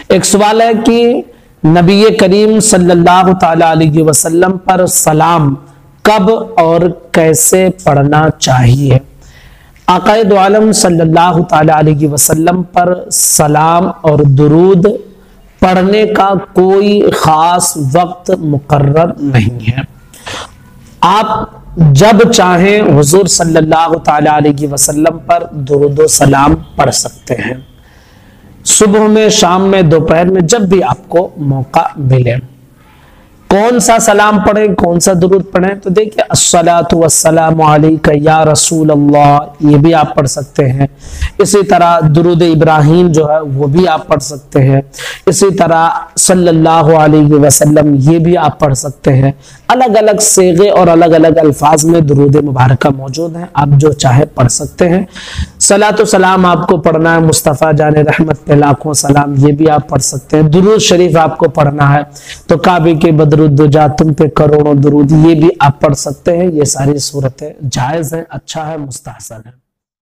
एक सवाल है कि नबी करीम सल्लल्लाहु ताला अलैहि वसल्लम पर सलाम कब और कैसे पढ़ना चाहिए। आक़ाए दो आलम सल्लल्लाहु ताला अलैहि वसल्लम पर सलाम और दुरूद पढ़ने का कोई खास वक्त मुकर्रर नहीं है। आप जब चाहें हुजूर सल्लल्लाहु ताला अलैहि वसल्लम पर दुरूद व सलाम पढ़ सकते हैं, सुबह में, शाम में, दोपहर में, जब भी आपको मौका मिले। कौन सा सलाम पढ़ें, कौन सा दुरूद पढ़ें, तो देखिए अस्सलातु वस्सलामु अलैका या रसूल अल्लाह, ये भी आप पढ़ सकते हैं। इसी तरह दुरूद इब्राहिम जो है वो भी आप पढ़ सकते हैं। इसी तरह सल्लल्लाहु अलैहि वसल्लम, ये भी आप पढ़ सकते हैं। अलग अलग सेगे और अलग अलग अल्फाज में दुरूद मुबारका मौजूद हैं, आप जो चाहे पढ़ सकते हैं। सलातो सलाम आपको पढ़ना है मुस्तफ़ा जाने रहमत पे लाखों सलाम, ये भी आप पढ़ सकते हैं। दुरूद शरीफ आपको पढ़ना है तो काबे के बदरुद्दुजा तुम पे करोड़ों दुरूद, ये भी आप पढ़ सकते हैं। ये सारी सूरतें जायज़ हैं, अच्छा है, मुस्तहसन है।